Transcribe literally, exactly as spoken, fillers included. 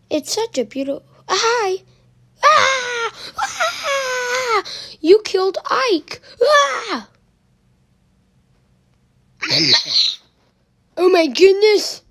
It's such a beautiful... Hi! Ah! Ah! You killed Ike! Ah! Oh my goodness!